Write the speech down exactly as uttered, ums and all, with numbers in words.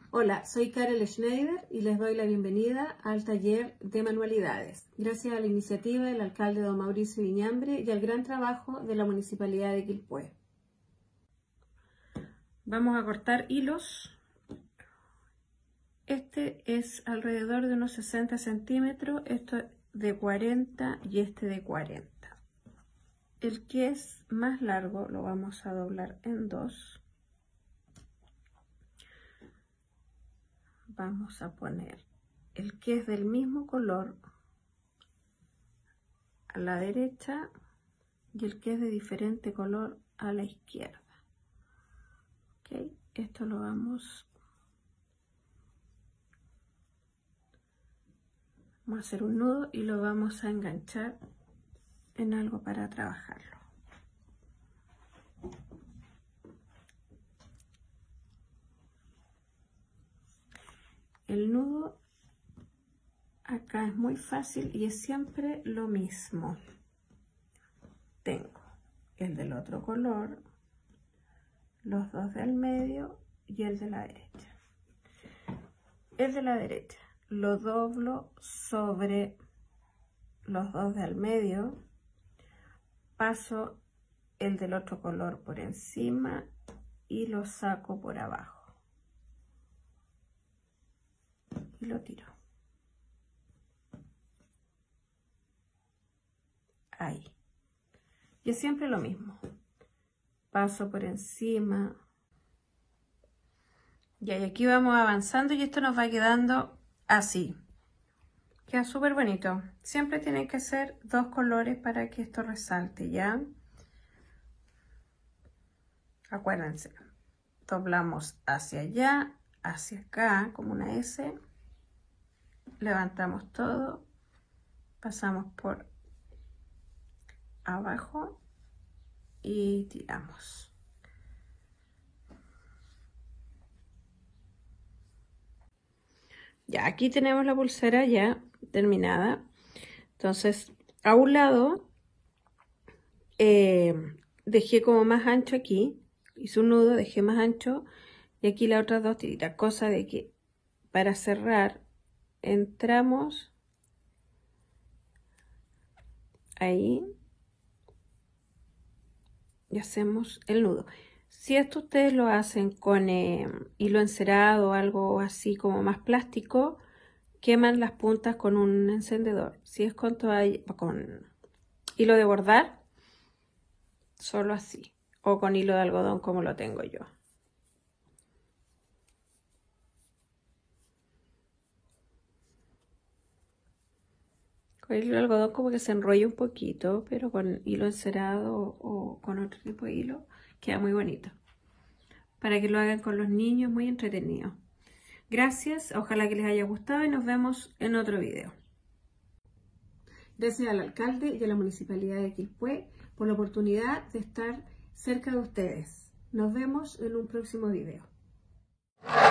Hola, soy Karel Schneider y les doy la bienvenida al taller de manualidades, gracias a la iniciativa del alcalde don Mauricio Viñambre y al gran trabajo de la Municipalidad de Quilpué. Vamos a cortar hilos. Este es alrededor de unos sesenta centímetros, esto de cuarenta y este de cuarenta. El que es más largo lo vamos a doblar en dos. Vamos a poner el que es del mismo color a la derecha y el que es de diferente color a la izquierda. ¿Okay? Esto lo vamos, vamos a hacer un nudo y lo vamos a enganchar en algo para trabajarlo. El nudo acá es muy fácil y es siempre lo mismo. Tengo el del otro color, los dos del medio y el de la derecha. El de la derecha lo doblo sobre los dos del medio, paso el del otro color por encima y lo saco por abajo. Y lo tiro. Ahí. Y es siempre lo mismo. Paso por encima. Y aquí vamos avanzando y esto nos va quedando así. Queda súper bonito. Siempre tienen que ser dos colores para que esto resalte, ¿ya? Acuérdense. Doblamos hacia allá, hacia acá, como una S. Levantamos todo, pasamos por abajo y tiramos. Ya, aquí tenemos la pulsera ya terminada. Entonces, a un lado eh, dejé como más ancho aquí, hice un nudo, dejé más ancho y aquí las otras dos tiritas, cosa de que para cerrar entramos ahí y hacemos el nudo. Si esto ustedes lo hacen con eh, hilo encerado o algo así como más plástico, queman las puntas con un encendedor. Si es con toalla, con hilo de bordar, solo así, o con hilo de algodón como lo tengo yo. Con hilo de algodón como que se enrolla un poquito, pero con hilo encerado o, o con otro tipo de hilo queda muy bonito. Para que lo hagan con los niños, muy entretenido. Gracias, ojalá que les haya gustado y nos vemos en otro video. Gracias al alcalde y a la Municipalidad de Quilpué por la oportunidad de estar cerca de ustedes. Nos vemos en un próximo video.